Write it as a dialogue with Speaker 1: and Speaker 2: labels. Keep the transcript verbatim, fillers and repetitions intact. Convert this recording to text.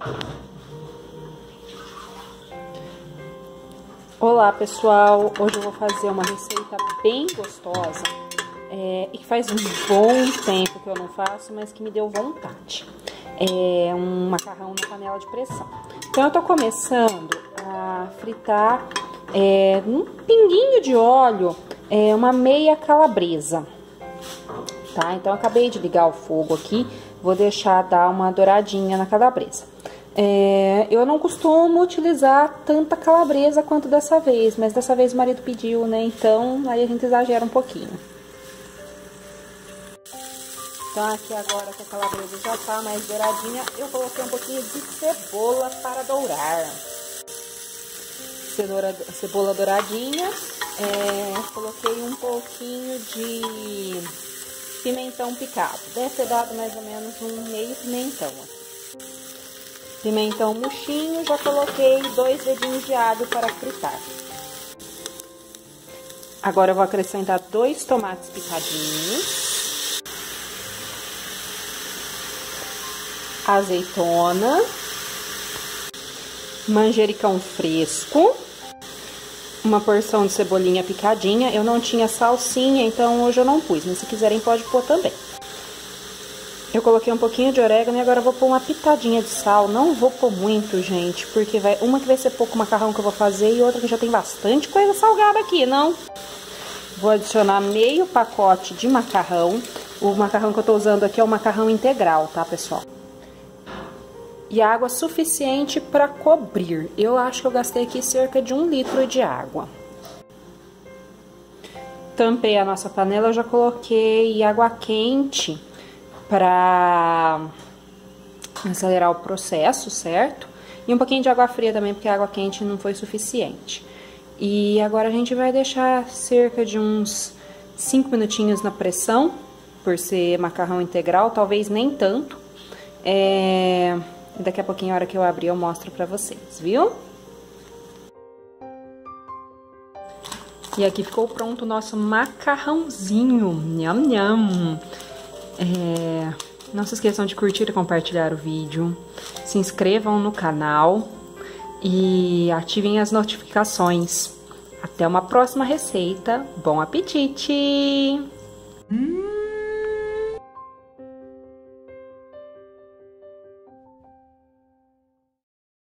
Speaker 1: Olá pessoal, hoje eu vou fazer uma receita bem gostosa é, e que faz um bom tempo que eu não faço, mas que me deu vontade. É um macarrão na panela de pressão. Então eu tô começando a fritar é, num pinguinho de óleo é, uma meia calabresa, tá? Então eu acabei de ligar o fogo aqui, vou deixar dar uma douradinha na calabresa. É, eu não costumo utilizar tanta calabresa quanto dessa vez, mas dessa vez o marido pediu, né? Então aí a gente exagera um pouquinho. Então aqui agora que a calabresa já tá mais douradinha, eu coloquei um pouquinho de cebola para dourar. Cenoura, cebola douradinha, é, coloquei um pouquinho de pimentão picado. Deve ter dado mais ou menos um meio pimentão aqui. Pimentão murchinho, já coloquei dois dedinhos de alho para fritar. Agora eu vou acrescentar dois tomates picadinhos, azeitona, manjericão fresco, uma porção de cebolinha picadinha. Eu não tinha salsinha, então hoje eu não pus, mas se quiserem pode pôr também. Eu coloquei um pouquinho de orégano e agora eu vou pôr uma pitadinha de sal. Não vou pôr muito, gente, porque vai uma que vai ser pouco macarrão que eu vou fazer e outra que já tem bastante coisa salgada aqui, não? Vou adicionar meio pacote de macarrão. O macarrão que eu tô usando aqui é o macarrão integral, tá, pessoal? E água suficiente para cobrir. Eu acho que eu gastei aqui cerca de um litro de água. Tampei a nossa panela, eu já coloquei água quente para acelerar o processo, certo? E um pouquinho de água fria também, porque a água quente não foi suficiente. E agora a gente vai deixar cerca de uns cinco minutinhos na pressão, por ser macarrão integral, talvez nem tanto. É... Daqui a pouquinho, a hora que eu abrir, eu mostro pra vocês, viu? E aqui ficou pronto o nosso macarrãozinho. Nham, nham. É, não se esqueçam de curtir e compartilhar o vídeo, se inscrevam no canal e ativem as notificações. Até uma próxima receita. Bom apetite! Hum.